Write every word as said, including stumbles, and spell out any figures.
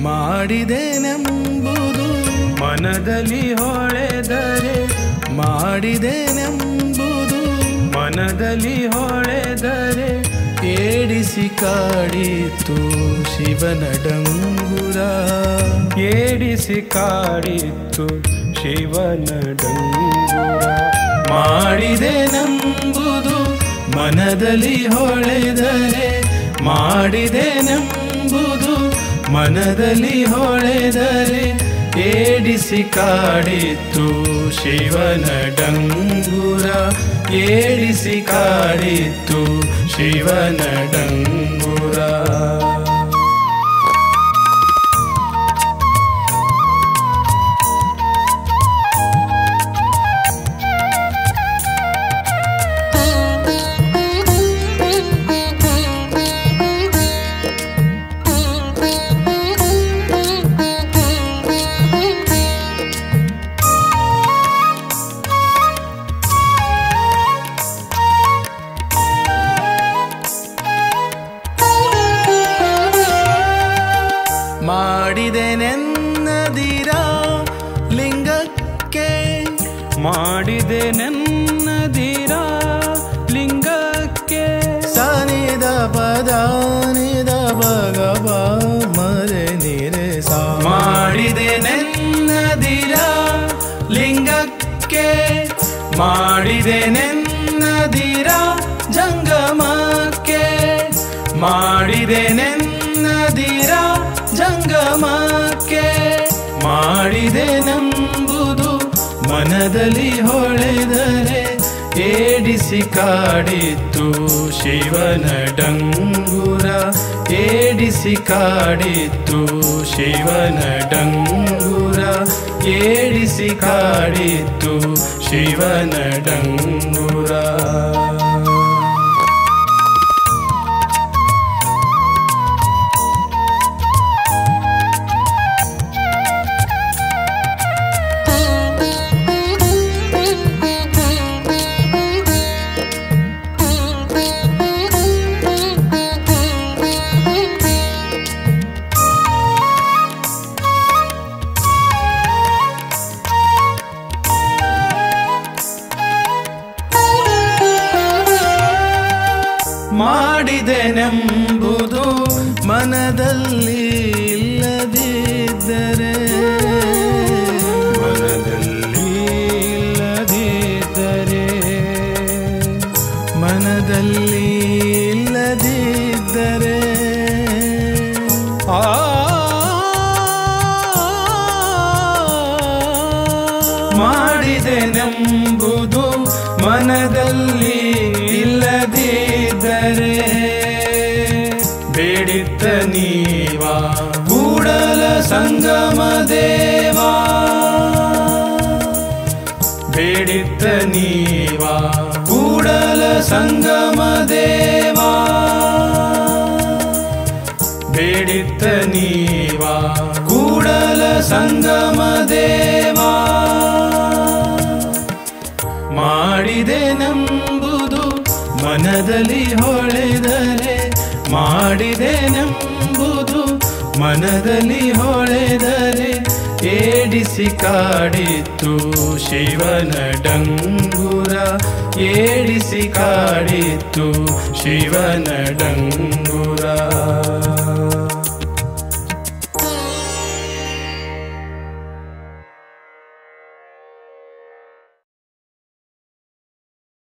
ಮಾಡಿದೆನೆಂಬುದು ಮನದಲ್ಲಿ ಹೊಳೆದರೆ ಮಾಡಿದೆನೆಂಬುದು ಮನದಲ್ಲಿ ಹೊಳೆದರೆ ಏಡಿಸಿ ಕಾಡಿತು ಶಿವನ ಡಂಗುರ ಏಡಿಸಿ ಕಾಡಿತು ಶಿವನ ಡಂಗುರ ಮಾಡಿದೆನೆಂಬುದು ಮನದಲ್ಲಿ ಹೊಳೆದರೆ ಮಾಡಿದೆನೆಂಬುದು ಮನದಲ್ಲಿ ಹೊಳೆದರೆ ಏಡಿಸಿ ಕಾಡಿತು ಶಿವನ ಡಂಗುರ ಏಡಿಸಿ ಕಾಡಿತು ಶಿವನ ಡಂಗುರ ಮಾಡಿದೆನೆನ್ನದಿರ ಲಿಂಗಕ್ಕೆ ಮಾಡಿದೆನೆನ್ನದಿರ ಲಿಂಗಕ್ಕೆ ಸನಿದ ಪದಾನಿದ ಭಗವ ಮರೆ ನಿರೆ ಸಾ ಮಾಡಿದೆನೆನ್ನದಿರ ಲಿಂಗಕ್ಕೆ ಮಾಡಿದೆನೆನ್ನದಿರ ಜಂಗಮಕ್ಕೆ ಮಾಡಿದೆನೆನ್ನದಿರ ಜಂಗಮಕ್ಕೆ ಮಾಡಿದೆನೆಂಬುದು ಮನದಲ್ಲಿ ಹೊಳೆದರೆ ಏಡಿಸಿ ಕಾಡಿತು ಶಿವನ ಡಂಗುರ ಏಡಿಸಿ ಕಾಡಿತು ಶಿವನ ಡಂಗುರ ಏಡಿಸಿ ಕಾಡಿತು ಶಿವನ ಡಂಗುರ ಮಾಡಿದೆನೆಂಬುದು ಮನದಲ್ಲಿ ಇಲ್ಲದಿದ್ದರೆ ಮನದಲ್ಲಿ ಇಲ್ಲದಿದ್ದರೆ ಮನದಲ್ಲಿ ಇಲ್ಲದಿದ್ದರೆ ಆ ಮಾಡಿದೆನೆಂಬುದು ಮನದಲ್ಲಿ ಇಲ್ಲದಿದ್ದರೆ ಬೇಡಿತ್ತ ನೀವಾ ಕೂಡಲ ಸಂಗಮ ದೇವಾ ಬೇಡಿತ್ತ ನೀವಾ ಕೂಡಲ ಸಂಗಮ ದೇವಾ ಬೇಡಿತ್ತ ನೀವಾ ಕೂಡಲ ಸಂಗಮ ದೇವಾ ಮಾಡಿದೆನೆಂಬುದು ಮನದಲ್ಲಿ ಹೊಳೆದರೆ ಮಾಡಿದೆನೆಂಬುದು ಮನದಲ್ಲಿ ಹೊಳೆದರೆ ಏಡಿಸಿ ಕಾಡಿತು ಶಿವನ ಡಂಗುರ ಏಡಿಸಿ ಕಾಡಿತು ಶಿವನ ಡಂಗುರ